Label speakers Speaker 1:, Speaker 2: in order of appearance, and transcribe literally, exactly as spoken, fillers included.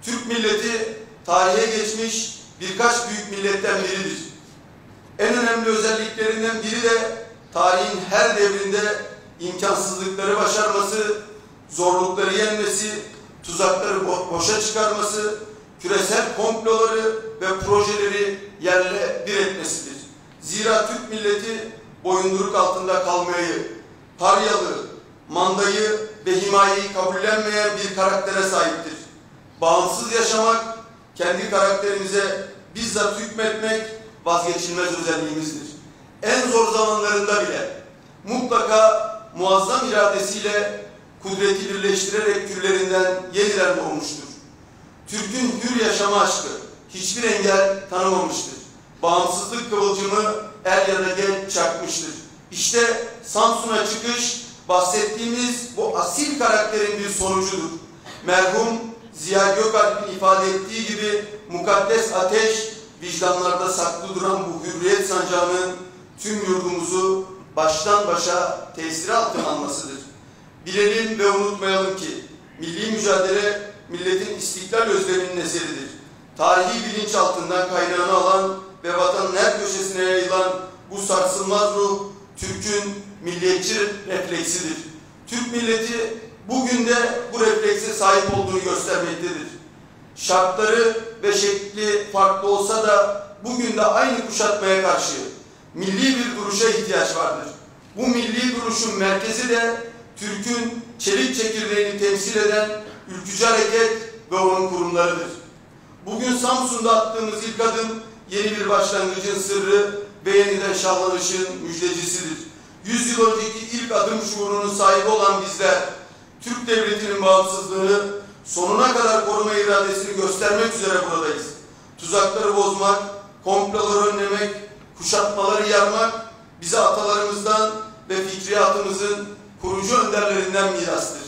Speaker 1: Türk milleti tarihe geçmiş birkaç büyük milletten biridir. En önemli özelliklerinden biri de tarihin her devrinde imkansızlıkları başarması, zorlukları yenmesi, tuzakları bo boşa çıkarması, küresel komploları ve projeleri yerle bir etmesidir. Zira Türk milleti boyunduruk altında kalmayı, paryalı, mandayı ve himayeyi kabullenmeyen bir karaktere sahiptir. Bağımsız yaşamak, kendi karakterimize bizzat hükmetmek vazgeçilmez özelliğimizdir. En zor zamanlarında bile mutlaka muazzam iradesiyle kudreti birleştirerek küllerinden yeniden doğmuştur. Türk'ün hür yaşama aşkı hiçbir engel tanımamıştır. Bağımsızlık kıvılcımı er ya da geç çakmıştır. İşte Samsun'a çıkış bahsettiğimiz bu asil karakterin bir sonucudur. Merhum Ziya Gökalp'in ifade ettiği gibi mukaddes ateş vicdanlarda saklı duran bu hürriyet sancağının tüm yurdumuzu baştan başa tesiri altına almasıdır. Bilelim ve unutmayalım ki milli mücadele milletin istiklal özleminin eseridir. Tarihi bilinçaltından kaynağını alan ve vatanın her köşesine yayılan bu sarsılmaz ruh Türk'ün milliyetçi refleksidir. Türk milleti bugün de bu reflekse sahip olduğunu göstermektedir. Şartları ve şekli farklı olsa da bugün de aynı kuşatmaya karşı milli bir duruşa ihtiyaç vardır. Bu milli duruşun merkezi de Türk'ün çelik çekirdeğini temsil eden ülkücü hareket ve onun kurumlarıdır. Bugün Samsun'da attığımız ilk adım yeni bir başlangıcın sırrı ve yeniden şahlanışın müjdecisidir. Yüz yıl önceki ilk adım şuurunun sahibi olan bizler, Türk devletinin bağımsızlığını sonuna kadar koruma iradesini göstermek üzere buradayız. Tuzakları bozmak, komploları önlemek, kuşatmaları yarmak bize atalarımızdan ve fikriyatımızın kurucu önderlerinden mirastır.